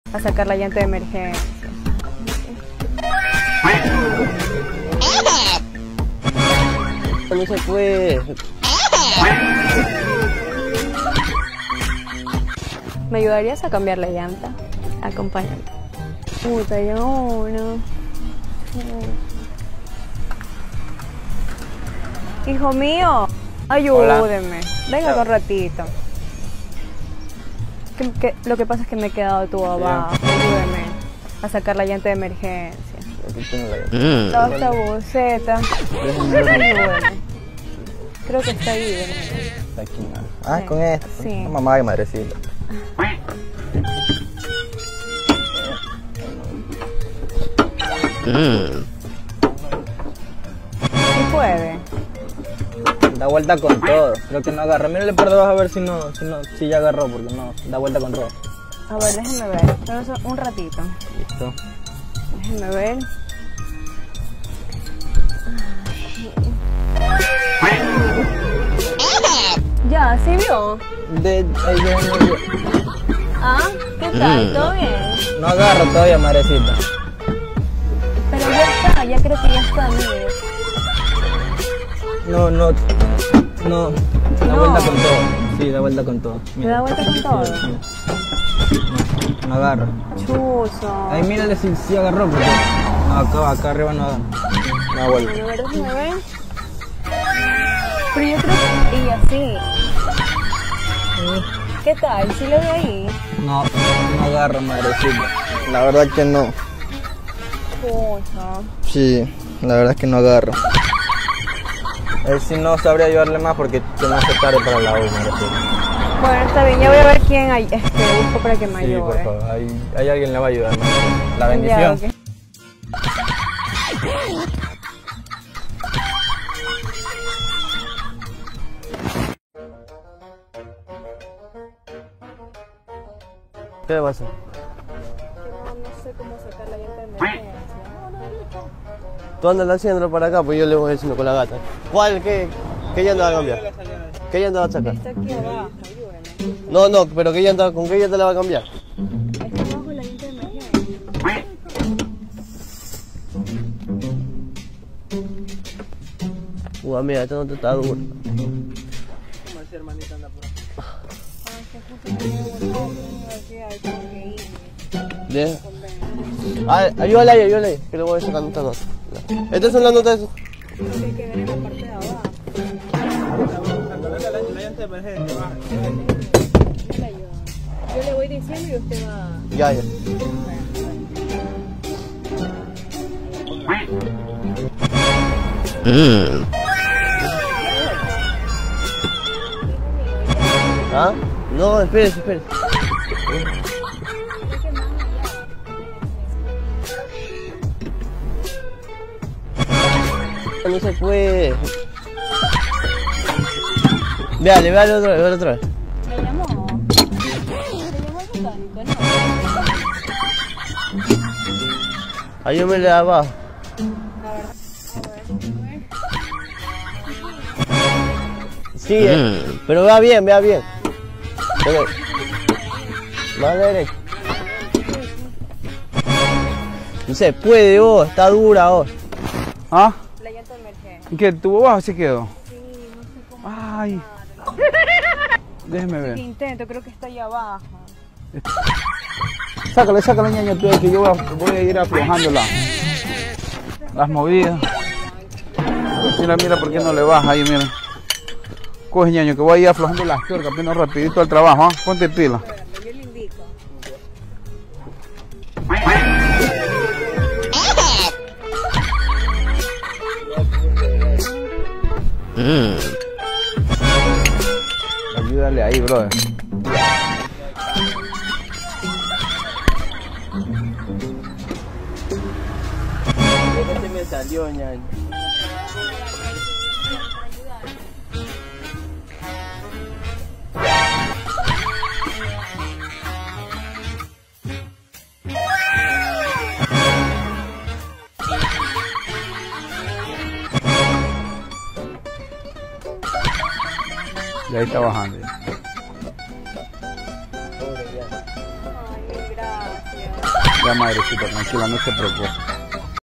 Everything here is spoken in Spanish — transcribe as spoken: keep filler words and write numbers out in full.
A sacar la llanta de emergencia. No se puede. ¿Me ayudarías a cambiar la llanta? Acompáñame. Puta, ya uno. Hijo mío, ayúdeme. Venga un ratito. Que, que, lo que pasa es que me he quedado tú abajo. Ayúdeme a sacar la llanta de emergencia. Mm. Toda esta buceta. Ayúdeme. Creo que está ahí, ¿verdad? Está aquí, ¿no? Ah, Sí. con esto. Sí. No, mamá y madrecita. Mm. Sí puede. Da vuelta con todo. Creo que no agarra. Mírale por debajo a ver si no, si no, si ya agarró, porque no, da vuelta con todo. A ver, déjeme ver. Pero eso, un ratito. Listo. Déjeme ver. Ya, ¿sí vio? De, ahí viene, ahí viene. ¿Ah? ¿Qué tal? ¿Todo bien? No agarra todavía, madrecita. Pero ya está, ya creo que ya está, mire. No, no, no. Da No. vuelta con todo. Sí, da vuelta con todo. ¿Me da vuelta con todo? No, no agarra. Chuzo. Ahí mírale si, si agarró, porque no, acá, acá arriba no agarra. No da vuelta. A ver, déjame ver. Pero yo creo que... Y así. ¿Qué tal? ¿Sí lo ve ahí? No, no agarra, madrecita. La verdad que no. Chuzo. Sí, la verdad es que no agarra. Él sí no sabría ayudarle más porque se me hace tarde para la U, madrecita. Bueno, está bien. Ya voy a ver quién hay. Este, busco para que me Sí, ayude. por favor, ahí, ahí alguien le va a ayudar, madrecita. La bendición. Ya, ok. ¿Qué le pasa? No sé cómo sacar la llanta de emergencia. Tú andas haciéndolo para acá, pues yo le voy diciendo con la gata. ¿Cuál? ¿Qué? ¿Qué llanta va a cambiar? ¿Qué llanta va a sacar? Está aquí abajo, ayúdame. No, no, pero ¿qué llanta, ¿con qué llanta la va a cambiar? Está abajo la llanta de emergencia. Uh, amiga, esto no te está duro. ¿Cómo así, hermanita, anda por aquí? Ay, que justo me llevo un aquí, hay como que ir. ¿Bien? Ah, ayúdale ahí, ayúdale ahí, que le voy sacando esta nota. Estas son las notas de eso. Creo que hay que ver en la parte de abajo. La llanta de emergencia, va. Yo le ayudo. Yo le voy diciendo y usted va... Ya, ya. Mm. ¿Ah? No, espérese, espérese. No se puede. Véale, véale otra vez, véale otra vez. ¿Me llamó? ¿Me llamó el mecánico? No. Ayúdame de abajo. Sí, eh, pero vea bien, vea bien. Pero, más derecho. No se puede, vos, está dura, vos. ¿Ah? La llanta de emergencia. ¿Y qué? ¿Tuvo bajo se quedó? Sí, no sé cómo... Ay. Déjeme ver. Intento, creo que está ahí abajo. Sácale, sácale, ñaño, tú, que yo voy a, voy a ir aflojando la, las movidas. Mira, mira, ¿por qué no le baja ahí, mira? Coge, ñaño, que voy a ir aflojando las tuercas, apenas rapidito al trabajo, ¿ah? Ponte pila. Yo le indico. Mm. Ayúdale ahí, brother. ¿Qué se me salió, ñaño? Y ahí está bajando. Ay, mil gracias. Ya, madrecita, tranquila, no se preocupe.